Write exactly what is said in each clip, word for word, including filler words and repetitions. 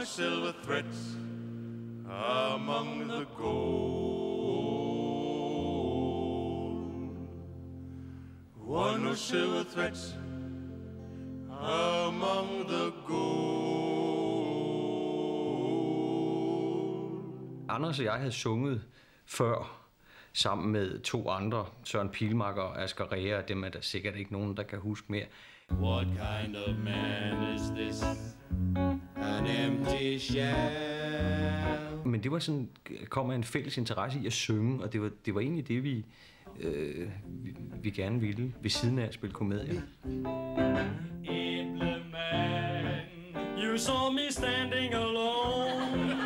whose silver threads among the gold. One whose silver threads among the gold. Anders og jeg havde sunget før sammen med to andre, Søren Pilmark og Asger Rea, og dem er der sikkert ikke nogen, der kan huske mere. What kind of man is this? An empty shell. Men det var sådan, kom af en fælles interesse i at synge, og det var, det var egentlig det, vi, øh, vi, vi gerne ville, ved siden af at spille komedie. Man, you saw me standing alone.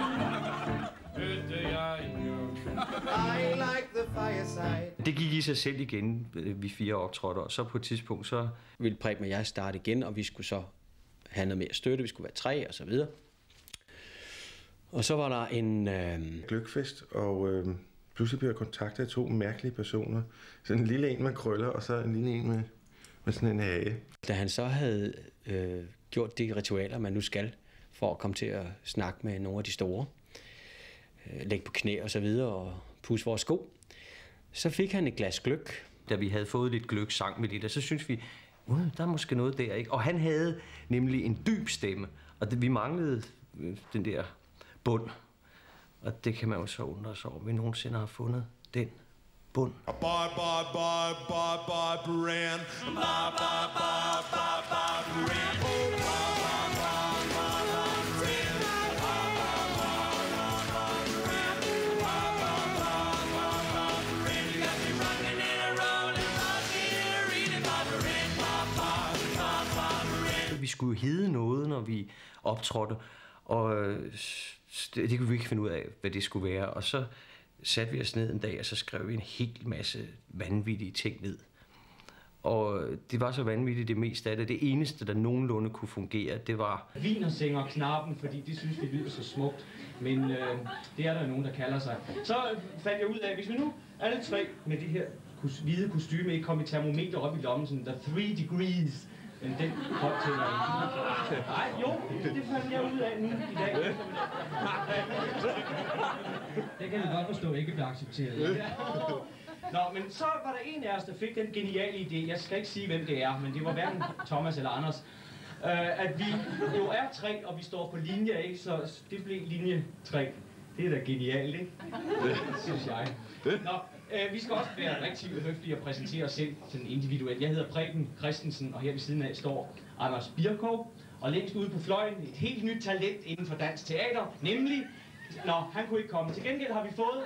I like the fireside. Det gik i sig selv igen, vi fire optrådte, og så på et tidspunkt, så ville Preben og jeg starte igen, og vi skulle så have noget mere støtte, vi skulle være tre og så videre. Og så var der en øh... gløgfest, og øh, pludselig blev jeg kontaktet af to mærkelige personer. Sådan en lille en med krøller, og så en lille en med, med sådan en hage. Da han så havde øh, gjort de ritualer, man nu skal, for at komme til at snakke med nogle af de store, øh, lægge på knæ og så videre, og pusse vores sko, så fik han et glas gløgg. Da vi havde fået lidt gløgg, sang vi lidt, og så synes vi, uh, der er måske noget der, ikke? Og han havde nemlig en dyb stemme, og det, vi manglede øh, den der bund. Og det kan man jo så undre sig over, vi nogensinde har fundet den bund. Bye, bye, bye, bye, bye, Brian. Bye, bye, bye, bye, bye, Brian. Oh, bye, bye, bye, bye, bye, Brian. Bye, bye, bye, bye, bye, Brian. Bye, bye, bye, bye, bye, Brian. You got me rocking and a rolling, rocking and a reading, bye, Brian. Bye, bye, bye, bye, Brian. Vi skulle jo hedde noget, når vi optrådte, og det, det kunne vi ikke finde ud af, hvad det skulle være. Og så satte vi os ned en dag, og så skrev vi en hel masse vanvittige ting ned. Og det var så vanvittigt det meste af det. Det eneste, der nogenlunde kunne fungere, det var Wienersänger Knaben, fordi det synes vi lyder så smukt. Men øh, det er der nogen, der kalder sig. Så fandt jeg ud af, hvis vi nu alle tre med det her hvide kostyme ikke kom i termometer op i lommen, sådan der three degrees, men den kom til mig. Nej, jo, det fandt jeg ud af nu i dag. Det kan vi godt forstå, ikke bliver accepteret. Nå, men så var der en af os, der fik den geniale idé. Jeg skal ikke sige, hvem det er, men det var hverken Thomas eller Anders. Uh, at vi jo er tre, og vi står på linje, ikke? Så det blev linje tre. Det er da genialt, ikke? Synes jeg. Nå, øh, vi skal også være rigtig høflige og præsentere os selv sådan individuelt. Jeg hedder Preben Christensen, og her ved siden af står Anders Birkov. Og længst ude på fløjen, et helt nyt talent inden for dansk teater, nemlig... Nå, han kunne ikke komme. Til gengæld har vi fået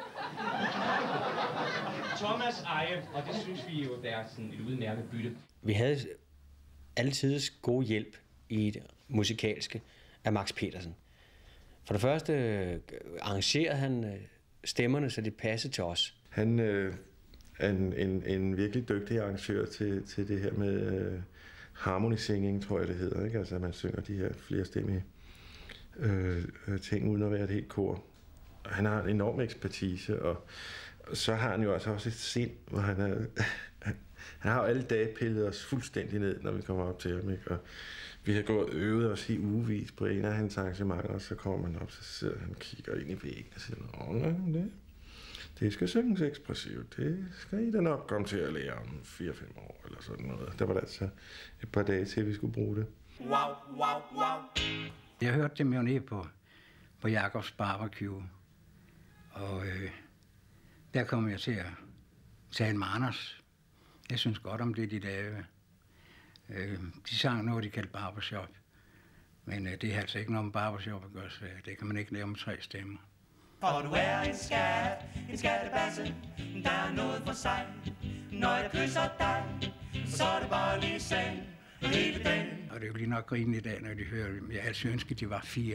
Thomas Eje, og det synes vi jo er sådan et udmærket bytte. Vi havde altid god hjælp i det musikalske af Max Petersen. For det første øh, arrangerede han øh, stemmerne, så det passede til os. Han øh, er en, en, en virkelig dygtig arrangør til, til det her med øh, harmony singing, tror jeg det hedder. Ikke? Altså, man synger de her flerstemmige øh, ting uden at være et helt kor. Han har en enorm ekspertise, og, og så har han jo altså også et sind, hvor han er... Han har jo alle dage pillet os fuldstændig ned, når vi kommer op til ham, ikke? Og vi har gået og øvet os i ugevis på en af hans arrangementer, og så kommer man op, så sidder han og kigger ind i væggen og siger, åh, det, det skal synges ekspressivt, det skal I da nok komme til at lære om fire fem år, eller sådan noget. Der var der altså et par dage til, vi skulle bruge det. Wow, wow, wow. Jeg hørte dem jo nede på, på Jakobs Barbecue, og øh, der kom jeg til at tale med Anders. Jeg synes godt om det, de lavede. Øh, de sang noget, de kaldte barbershop. Men øh, det er altså ikke noget om barbershop at gøre, så det kan man ikke lave med tre stemmer. For du er en skat, en skattebasse, der er noget for sig. Når jeg kysser dig, så er det bare lige sand hele dagen. Og det er jo lige nok grine i dag, når de hører dem. Jeg altså ønsker, de var fire.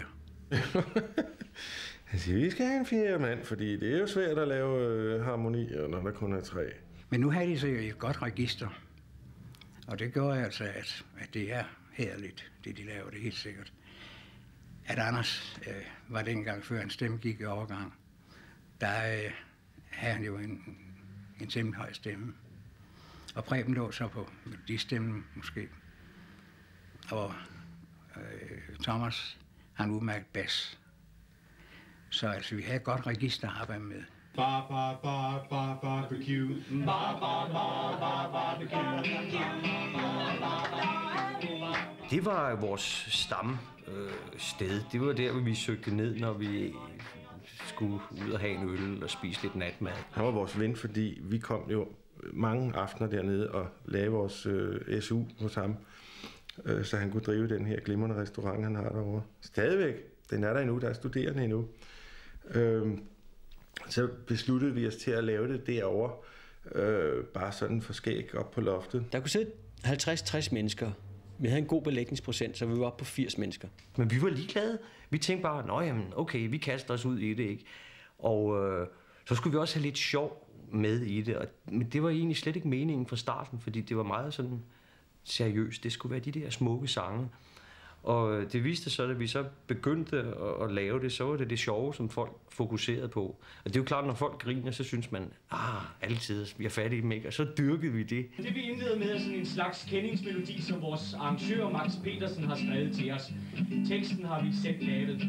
Han siger, vi skal have en fjerde mand, fordi det er jo svært at lave øh, harmonier, når der kun er tre. Men nu har de så et godt register. Og det gør altså, at, at det er herligt, det de laver, det er helt sikkert. At Anders øh, var dengang, før en stemme gik i overgang, der øh, havde han jo en, en temmelig høj stemme. Og Preben lå så på de stemmen måske. Og øh, Thomas har en udmærket bas. Så altså, vi havde et godt register at arbejde med. Bar, bar, bar, bar, barbecue. Bar, bar, bar, bar, barbecue. Det var vores stam øh, sted. Det var der, hvor vi søgte ned, når vi skulle ud og have en øl og spise lidt natmad. Han var vores ven, fordi vi kom jo mange aftener dernede og lavede vores øh, S U hos ham, øh, så han kunne drive den her glimrende restaurant, han har derovre. Stadigvæk. Den er der endnu. Der er studerende endnu. Øh, så besluttede vi os til at lave det derovre, øh, bare sådan for skæg op på loftet. Der kunne sidde halvtreds til tres mennesker. Vi havde en god belægningsprocent, så vi var oppe på firs mennesker. Men vi var ligeglade. Vi tænkte bare, nå jamen, okay, vi kaster os ud i det, ikke? Og øh, så skulle vi også have lidt sjov med i det. Og, men det var egentlig slet ikke meningen fra starten, fordi det var meget sådan seriøst. Det skulle være de der smukke sange. Og det viste sig, at vi så begyndte at, at lave det, så var det det sjove, som folk fokuserede på. Og det er jo klart, når folk griner, så synes man, ah, altid, vi er fat i dem, ikke? Og så dyrkede vi det. Det vi indleder med er sådan en slags kendingsmelodi, som vores arrangør Max Petersen har skrevet til os. Teksten har vi selv lavet.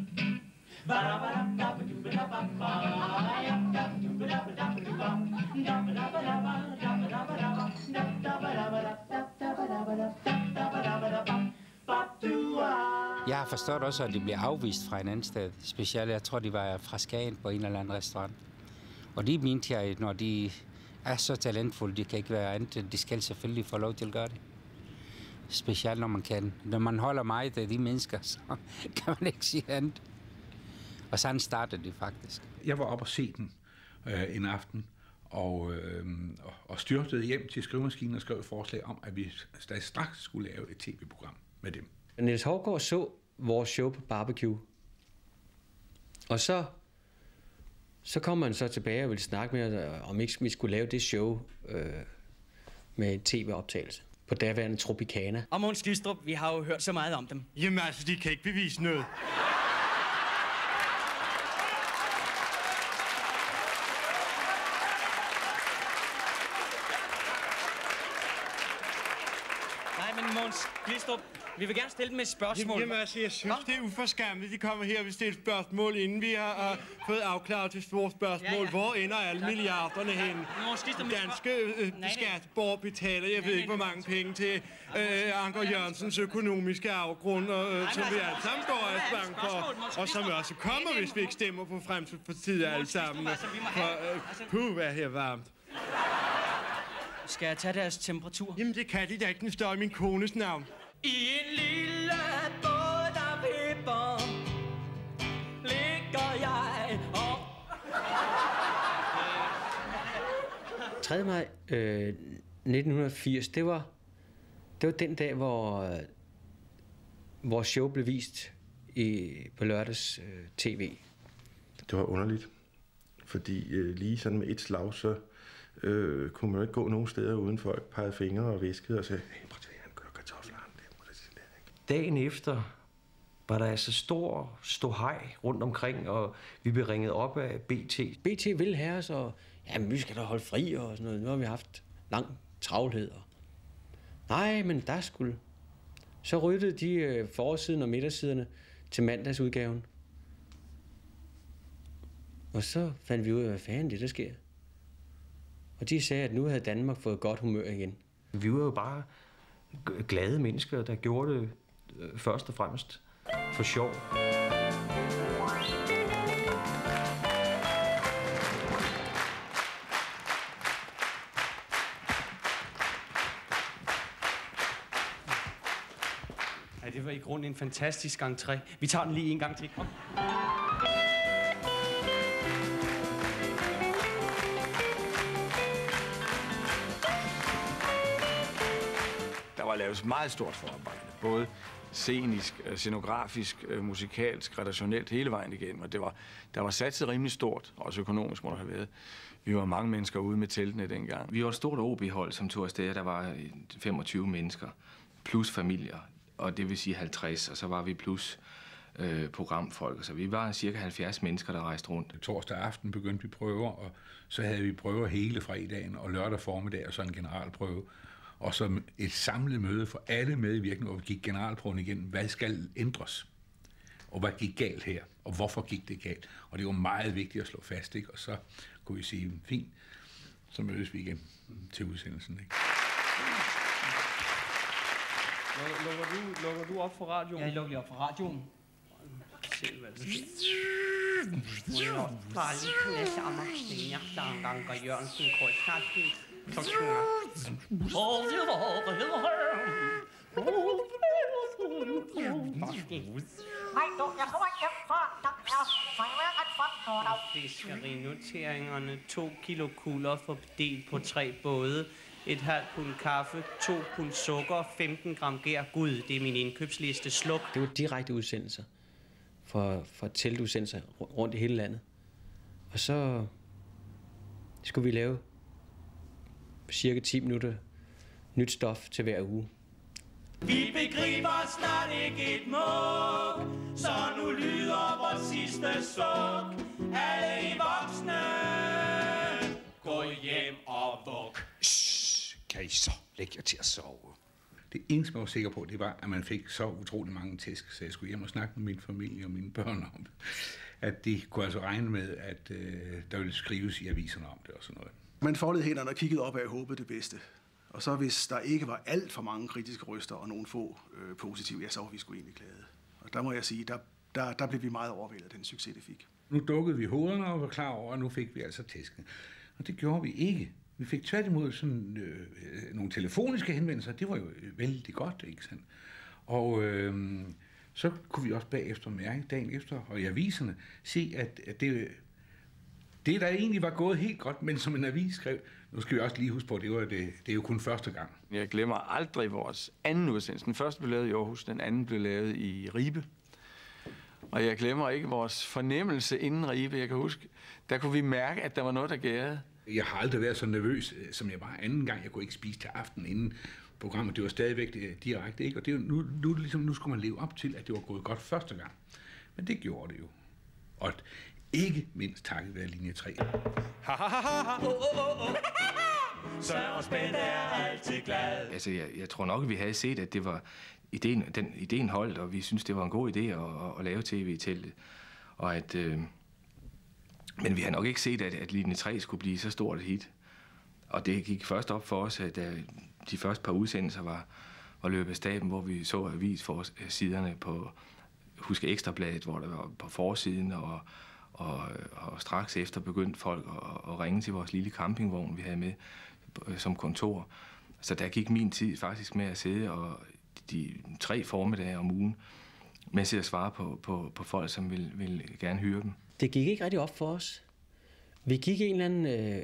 Jeg har forstået også, at de bliver afvist fra en anden sted. Specielt, jeg tror, de var fra Skagen på en eller anden restaurant. Og de mente jeg, når de er så talentfulde, de kan ikke være andet. De skal selvfølgelig få lov til at gøre det. Specielt når man kan. Når man holder meget af de mennesker, så kan man ikke sige andet. Og sådan startede det faktisk. Jeg var oppe og se den øh, en aften, og, øh, og styrtede hjem til skrivemaskinen og skrev et forslag om, at vi straks skulle lave et tv-program med dem. Niels Hovgaard så vores show på Barbecue. Og så, så kom man så tilbage og ville snakke med os, om ikke vi skulle lave det show øh, med en tv-optagelse på derværende Tropicana. Og Mogens Glistrup, vi har jo hørt så meget om dem. Jamen altså, de kan ikke bevise noget. Nej, men Mogens Glistrup, vi vil gerne stille dem et spørgsmål. Jamen altså, jeg synes, det er uforskammet. De kommer her og vil stille spørgsmål, inden vi har uh, fået afklaret til store spørgsmål. Ja, ja. Hvor ender alle milliarderne hen? Danske øh, skatteborger betaler, jeg ved ikke, hvor mange penge til øh, Anker Jørgensens økonomiske afgrund, og, øh, som vi alle sammen går og er bange for, og som også kommer, hvis vi ikke stemmer på Fremskridtspartiet alle sammen. For, øh, puh, hvad her varmt. Skal jeg tage deres temperatur? Jamen, det kan de da ikke, den står i min kones navn. I en lille båd, der vipper, ligger jeg og... tredje maj øh, nitten firs, det var, det var den dag, hvor øh, vores show blev vist i, på lørdags øh, tv. Det var underligt, fordi øh, lige sådan med et slag, så øh, kunne man jo ikke gå nogen steder uden folk pegede fingre og viskede og sagde, hey, prøv at se, han kører kartofler. Dagen efter var der altså stor ståhej rundt omkring, og vi blev ringet op af B T. B T ville have os, og jamen, vi skal da holde fri og sådan noget. Nu har vi haft lang travlhed. Og... Nej, men der skulle. Så ryddede de øh, forsiden og midtersiderne til mandagsudgaven. Og så fandt vi ud af, hvad fanden det der sker. Og de sagde, at nu havde Danmark fået godt humør igen. Vi var jo bare glade mennesker, der gjorde det først og fremmest for sjov. Ja, det var i grunden en fantastisk entré. Vi tager den lige en gang til. Kom. Der var lavet meget stort forarbejde, både scenisk, scenografisk, musikalsk, redaktionelt, hele vejen igennem. Og det var, der var satset rimelig stort, også økonomisk må der have været. Vi var mange mennesker ude med teltene dengang. Vi var et stort O B-hold, som tog afsted. Der var femogtyve mennesker, plus familier, og det vil sige halvtreds, og så var vi plus øh, programfolk. Så vi var cirka halvfjerds mennesker, der rejste rundt. Torsdag aften begyndte vi prøver, og så havde vi prøver hele fredagen, og lørdag formiddag, og så en generalprøve. Og så et samlet møde for alle medvirkende, hvor vi gik generalprøven igen. Hvad skal ændres? og hvad gik galt her, og hvorfor gik det galt. Og det var meget vigtigt at slå fast, ikke? Og så kunne vi sige, fint, så mødes vi igen til udsendelsen. Ikke? Lukker du, lukker du op for radioen? Ja, jeg lukker lige op for radioen. Se, hvad det er. Bare lige knæse om at stinge, der er en gang gør Jørgensen krydsknasten. Så synger. Nej, du, jeg kommer ikke hjem fra. Der er fejret for Fiskerinoteringerne. To kilo kugler fordelt på tre både. Et halvt pund kaffe, to pund sukker, femten gram gær. Gud, det er min indkøbsliste. Sluk. Det var direkte udsendelser for, for teltudsendelser rundt i hele landet. Og så skulle vi lave cirka ti minutter nyt stof til hver uge. Vi begriber snart ikke et mug, så nu lyder vores sidste suk. Alle I voksne, gå hjem og vug. Shhh, kan I så lægge jer til at sove? Det eneste, jeg var sikker på, det var, at man fik så utrolig mange tæsk, så jeg skulle hjem og snakke med min familie og mine børn om det. At de kunne altså regne med, at øh, der ville skrives i aviserne om det og sådan noget. Man foldede hænderne og kiggede op og håbede det bedste. Og så hvis der ikke var alt for mange kritiske røster og nogle få øh, positive, ja, så var vi sgu egentlig glade. Og der må jeg sige, der, der, der blev vi meget overvældet af den succes, det fik. Nu dukkede vi hovederne og var klar over, at nu fik vi altså tæsken. Og det gjorde vi ikke. Vi fik tværtimod sådan øh, nogle telefoniske henvendelser. Det var jo vældig godt, ikke sandt? Og øh, så kunne vi også bagefter mærke dagen efter, og i aviserne, se, at, at det, det, der egentlig var gået helt godt, men som en avis skrev, nu skal vi også lige huske på, at det, var det, det er jo kun første gang. Jeg glemmer aldrig vores anden udsendelse. Den første blev lavet i Aarhus, den anden blev lavet i Ribe. Og jeg glemmer ikke vores fornemmelse inden Ribe. Jeg kan huske, der kunne vi mærke, at der var noget, der gærede. Jeg har aldrig været så nervøs, som jeg var anden gang. Jeg kunne ikke spise til aften inden programmet. Det var stadigvæk direkte, ikke? Og det er nu, nu, ligesom, nu skulle man leve op til, at det var gået godt første gang. Men det gjorde det jo. Og ikke mindst takket være linje tre. Søren Spænd er altid glad. Altså, jeg, jeg tror nok, at vi havde set, at det var ideen, den ideen holdt, og vi synes det var en god idé at, at, at lave tv i teltet. Og at, øh, men vi har nok ikke set, at, at linje tre skulle blive så stort et hit. Og det gik først op for os, at da de første par udsendelser var, var løbet af staben, hvor vi så avissiderne på Husk Ekstrabladet, hvor der var på forsiden, og, og, og straks efter begyndte folk at, at ringe til vores lille campingvogn, vi havde med som kontor. Så der gik min tid faktisk med at sidde og de tre formiddage om ugen med at svare på, på, på folk, som ville, ville gerne høre dem. Det gik ikke rigtig op for os. Vi gik i en eller anden, øh,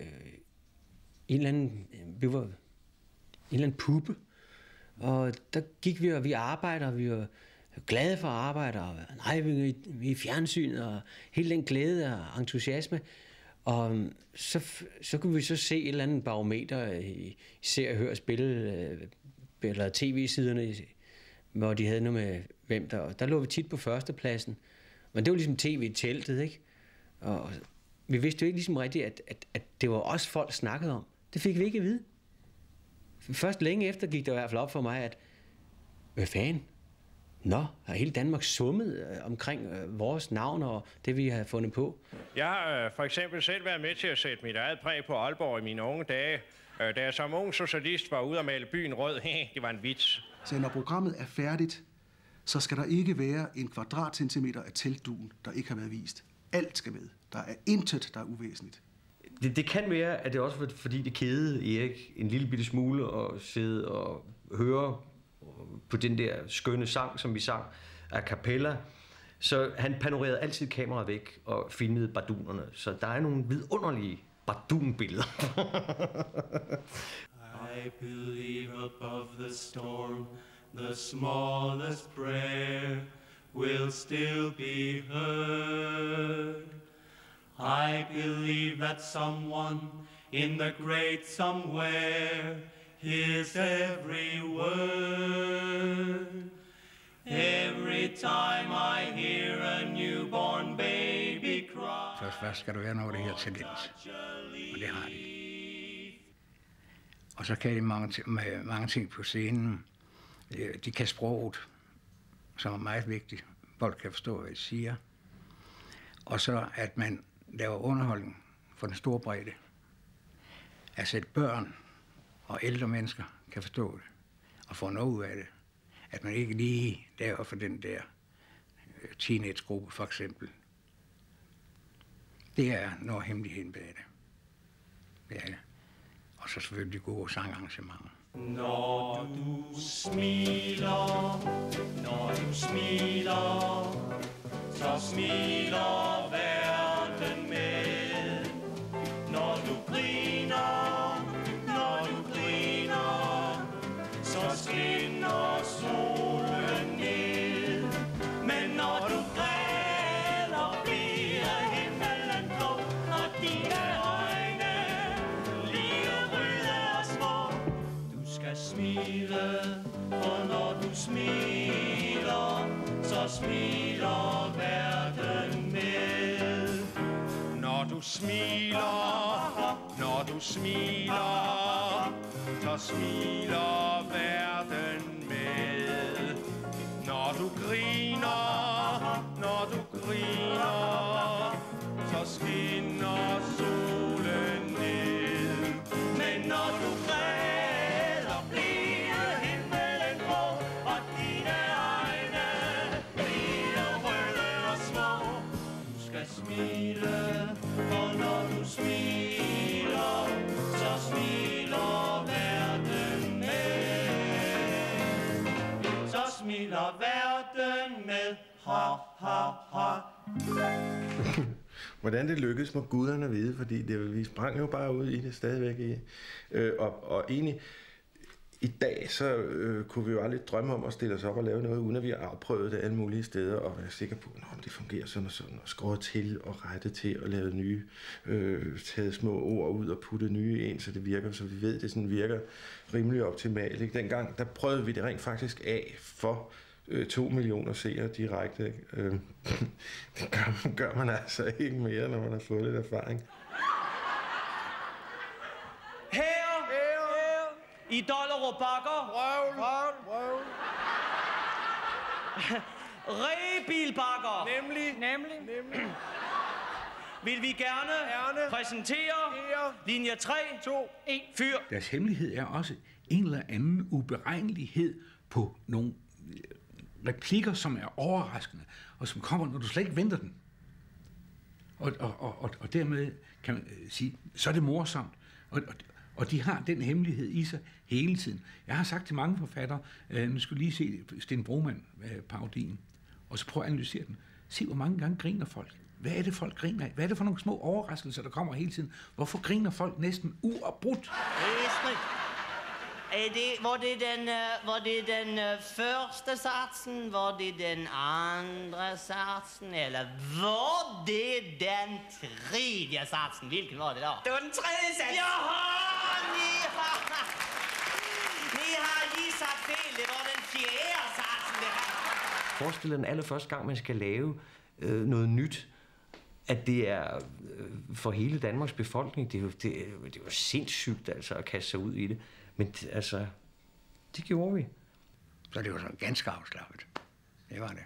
en eller anden, vi var en eller anden puppe, og der gik vi, og vi arbejder, og vi var glade for at arbejde, og nej, vi, vi er i fjernsynet, og hele den glæde og entusiasme. Og så, så kunne vi så se et eller andet barometer i Se og Hør og Spille, eller tv-siderne, hvor de havde noget med hvem der. Der lå vi tit på førstepladsen. Men det var ligesom tv i teltet, ikke? Og vi vidste jo ikke ligesom rigtigt, at, at, at det var os folk snakkede om. Det fik vi ikke at vide. Først længe efter gik det i hvert fald op for mig, at hvad fanden? Nå, har hele Danmark summet øh, omkring øh, vores navn og det, vi har fundet på. Jeg har øh, for eksempel selv været med til at sætte mit eget præg på Aalborg i mine unge dage. Øh, da jeg som ung socialist var ude at male byen rød, det var en vits. Så når programmet er færdigt, så skal der ikke være en kvadratcentimeter af teltduen, der ikke har været vist. Alt skal med. Der er intet, der er uvæsentligt. Det, det kan være, at det også var fordi det kædede Erik en lille bitte smule at sidde og høre på den der skønne sang, som vi sang a cappella. Så han panorerede altid kameraet væk og filmede bardunerne. Så der er nogle vidunderlige bardunbilleder. I believe above the storm, the smallest prayer will still be heard. I believe that someone in the great somewhere hears every word. Every time I hear a newborn baby cry. Først, først skal der være noget af det her talent, og det har de. Og så kan de mange, mange ting på scenen. De kan sproget, som er meget vigtigt folk kan forstå, hvad de siger. Og så at man laver underholdning for den store bredde. Altså at børn og ældre mennesker kan forstå det og få noget ud af det. At man ikke lige laver for den der teenage-gruppe for eksempel. Det er noget hemmeligheden bag det. Det er det. Og så selvfølgelig gode sangarrangementer. Når du smiler, når du smiler, så smiler verden med. Når du griner, når du griner, så skinner solen ned. Men når du græder, bliver himmelen blå, og dine øjne lige røde og små. Du skal smile, for når du smiler, så smiler verden med. Når du smiler, når du smiler, så smiler verden med. Når du griner, når du griner, så skinner solen ned. Men når du græder, bliver himmelen grå, og dine øjne bliver røde og små. Du skal smile, for når du smiler, så smiler verden med. Så smiler verden med. Ha, ha, ha. Hvordan det lykkedes, må guderne vide, fordi det, vi sprang jo bare ud i det stadigvæk. I, øh, og, og egentlig, i dag, så øh, kunne vi jo aldrig drømme om at stille os op og lave noget, uden at vi har afprøvet det alle mulige steder, og være sikre på, at det fungerer sådan og sådan, og skåret til og rettet til, og lavet nye, øh, taget små ord ud og puttet nye ind, så det virker, så vi ved, at det sådan virker rimelig optimalt. Ikke? Dengang, der prøvede vi det rent faktisk af for øh, to millioner seere direkte. Ikke? Øh, det gør, gør man altså ikke mere, når man har fået lidt erfaring. Her, her, i Dollerup Bakker. Røvl, røvl, røvl. Rebilbakker. Nemlig, Nemlig. nemlig. Vil vi gerne, gerne præsentere linje tre, to, en, fyr. Deres hemmelighed er også en eller anden uberegnelighed på nogle replikker, som er overraskende, og som kommer, når du slet ikke venter den. Og, og, og, og dermed kan man sige, så er det morsomt. Og, og, og de har den hemmelighed i sig hele tiden. Jeg har sagt til mange forfattere, øh, nu skal lige se Sten Broman-parodien, og så prøv at analysere den. Se, hvor mange gange griner folk. Hvad er det, folk griner af? Hvad er det for nogle små overraskelser, der kommer hele tiden? Hvorfor griner folk næsten uafbrudt? Estrid, er det, hvor det er den, uh, hvor det er den uh, første satsen, hvor det er den andre satsen, eller hvor det er den tredje satsen? Hvilken var det da? Det var den tredje sats. Jaha, ni har, ni har lige sagt fel. Det var den fjerde satsen. Det var. Forestil dig den allerførste gang, man skal lave øh, noget nyt, at det er øh, for hele Danmarks befolkning. Det er, jo, det, er, det er jo sindssygt altså, at kaste sig ud i det. Men altså, det gjorde vi. Så det var sådan ganske afslappet. Det var det.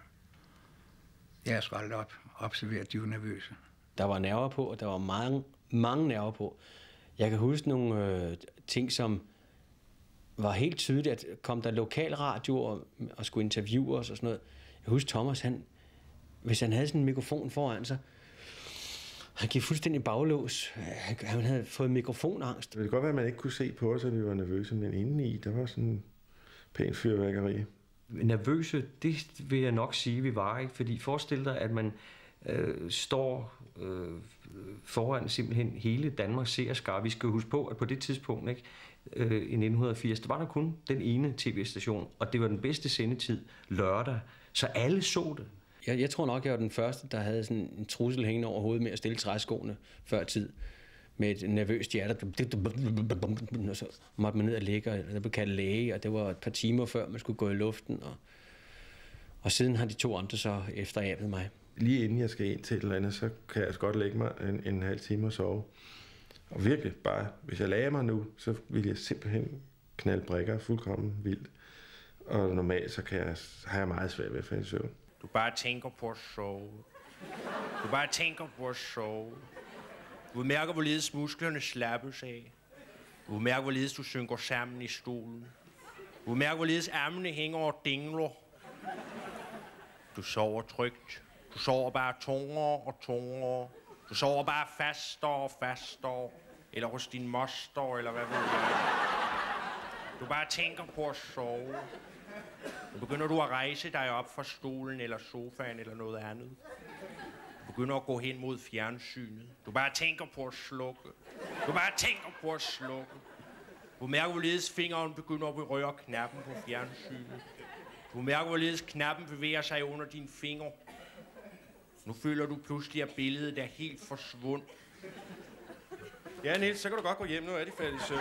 Jeg har sgu aldrig op, observeret, at de var nervøse. Der var nerver på, og der var mange, mange nerver på. Jeg kan huske nogle øh, ting, som var helt tydeligt, at kom der lokalradio og, og skulle interviewe os og sådan noget. Jeg husker Thomas, han, hvis han havde sådan en mikrofon foran sig, han gik fuldstændig baglås. Han havde fået mikrofonangst. Det kan godt være, at man ikke kunne se på os, at vi var nervøse, men indeni, der var sådan en pæn fyrværkeri. Nervøse, det vil jeg nok sige, vi var, ikke? Fordi forestil dig, at man øh, står øh, foran simpelthen hele Danmarks seerskare. Vi skal huske på, at på det tidspunkt, ikke, øh, i nitten firs, der var der kun den ene tv-station, og det var den bedste sendetid lørdag, så alle så det. Jeg, jeg tror nok, jeg var den første, der havde sådan en trussel hængende over hovedet med at stille træskoene før tid. Med et nervøst hjerte. Og så måtte man ned og ligge, og der blev kaldt læge, og det var et par timer før, man skulle gå i luften. Og, og siden har de to andre så efterabet mig. Lige inden jeg skal ind til et eller andet, så kan jeg godt lægge mig en, en halv time og sove. Og virkelig bare, hvis jeg lagde mig nu, så vil jeg simpelthen knalde brækker fuldkommen vildt. Og normalt så kan jeg, har jeg meget svært ved at falde i søvn. Du bare tænker på at sove. Du bare tænker på at sove. Du mærker, hvorledes musklerne slappes af. Du mærker, hvorledes du synker sammen i stolen. Du mærker, hvorledes armene hænger og dingler. Du sover trygt. Du sover bare tungere og tungere. Du sover bare fastere og fastere. Eller hos din moster, eller hvad ved jeg. Du bare tænker på at sove. Nu begynder du at rejse dig op fra stolen, eller sofaen, eller noget andet. Du begynder at gå hen mod fjernsynet. Du bare tænker på at slukke. Du bare tænker på at slukke. Du mærker, hvorledes fingeren begynder at berøre knappen på fjernsynet. Du mærker, hvorledes knappen bevæger sig under dine fingre. Nu føler du pludselig, at billedet er helt forsvundet. Ja, Niels, så kan du godt gå hjem. Nu er de færdige søvn.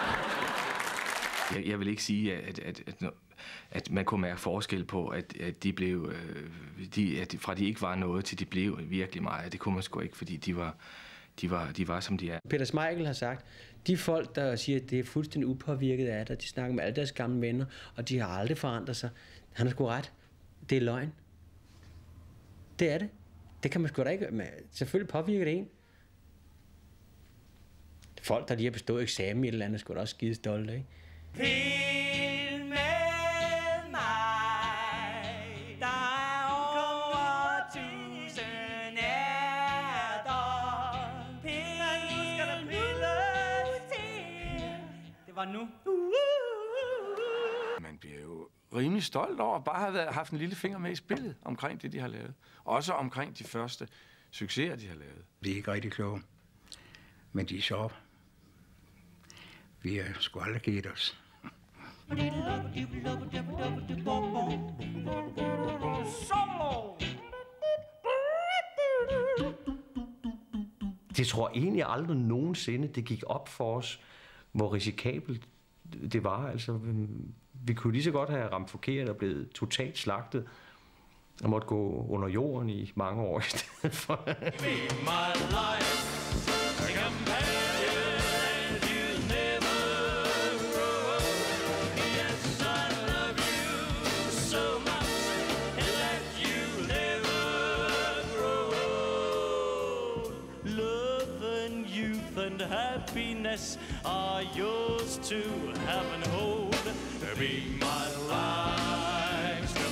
Jeg, jeg vil ikke sige, at, at, at, at man kunne mærke forskel på, at, at de blev, øh, de, at fra de ikke var noget, til de blev virkelig meget. Det kunne man sgu ikke, fordi de var, de var, de var som de er. Peter Smeichel har sagt, de folk, der siger, at det er fuldstændig upåvirket af det, de snakker med alle deres gamle venner, og de har aldrig forandret sig. Han har sgu ret. Det er løgn. Det er det. Det kan man sgu da ikke. Men selvfølgelig påvirker det en. Folk, der lige har bestået eksamen i et eller andet, skulle da også skide stolte, ikke? Pil med mig, der er over tusind ærter. Pil, nu skal der pilles til. Det var nu. Man bliver jo rimelig stolt over at bare have været, haft en lille finger med i spillet omkring det, de har lavet. Også omkring de første succeser, de har lavet. De er ikke rigtig kloge, men de er sjove. Vi har sgu aldrig givet os. Det tror jeg egentlig aldrig nogensinde, det gik op for os, hvor risikabelt det var. Altså, vi kunne lige så godt have ramt forkert og blevet totalt slagtet og måtte gå under jorden i mange år i stedet for. Happiness are yours to have and hold. Be my life's